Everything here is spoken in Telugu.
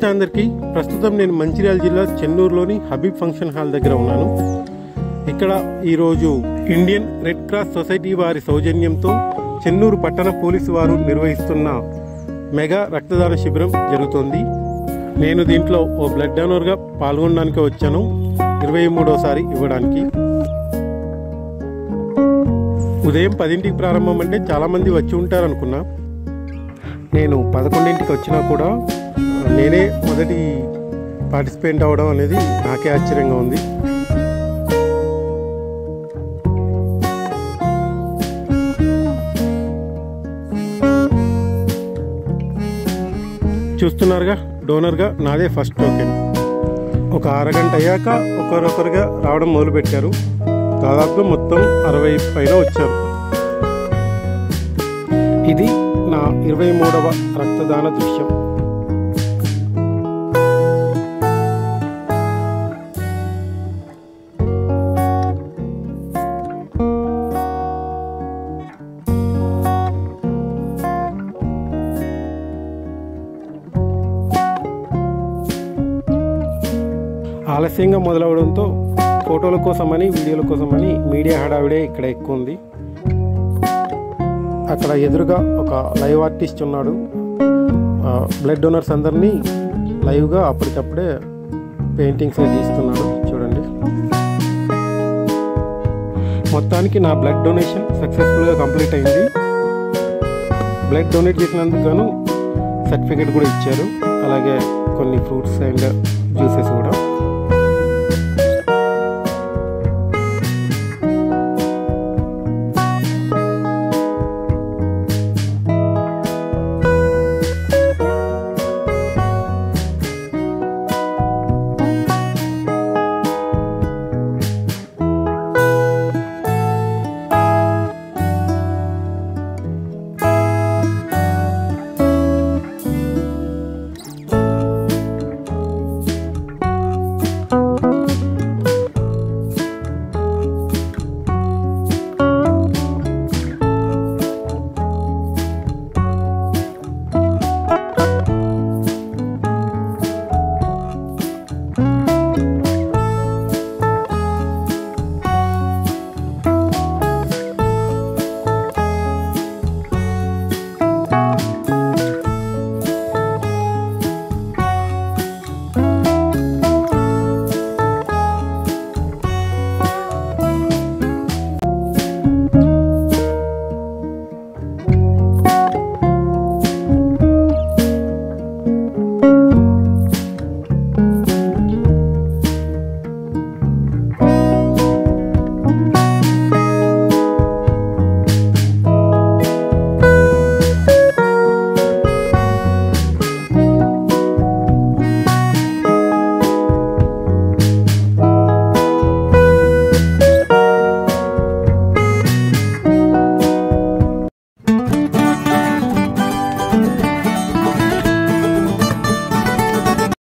నమస్తే అందరికీ. ప్రస్తుతం నేను మంచిర్యాల జిల్లా చెన్నూరులోని హబీబ్ ఫంక్షన్ హాల్ దగ్గర ఉన్నాను. ఇక్కడ ఈరోజు ఇండియన్ రెడ్ క్రాస్ సొసైటీ వారి సౌజన్యంతో చెన్నూరు పట్టణ పోలీసు వారు నిర్వహిస్తున్న మెగా రక్తదాన శిబిరం జరుగుతోంది. నేను దీంట్లో ఓ బ్లడ్ డోనర్గా పాల్గొనడానికి వచ్చాను, 23వసారి ఇవ్వడానికి. ఉదయం 10ంటికి ప్రారంభం అంటే చాలామంది వచ్చి ఉంటారు అనుకున్నా. నేను 11ంటికి వచ్చినా కూడా నేనే మొదటి పార్టిసిపేట్ అవ్వడం అనేది నాకే ఆశ్చర్యంగా ఉంది. చూస్తున్నారుగా, డోనర్గా నాదే ఫస్ట్ టోకెన్. ఒక అరగంట అయ్యాక ఒకరొకరుగా రావడం మొదలుపెట్టారు. దాదాపుగా మొత్తం 60 పైన వచ్చారు. ఇది నా 23వ రక్తదాన దృశ్యం. ఆలస్యంగా మొదలవడంతో ఫోటోల కోసమని, వీడియోల కోసమని మీడియా హడావిడే ఇక్కడ ఎక్కువ ఉంది. అక్కడ ఎదురుగా ఒక లైవ్ ఆర్టిస్ట్ ఉన్నాడు. బ్లడ్ డోనర్స్ అందరినీ లైవ్గా అప్పటికప్పుడే పెయింటింగ్స్ గీస్తున్నాడు. చూడండి, మొత్తానికి నా బ్లడ్ డొనేషన్ సక్సెస్ఫుల్గా కంప్లీట్ అయింది. బ్లడ్ డొనేట్ చేసినందుకు గాను సర్టిఫికేట్ కూడా ఇచ్చారు, అలాగే కొన్ని ఫ్రూట్స్ అండ్ జ్యూసెస్ కూడా.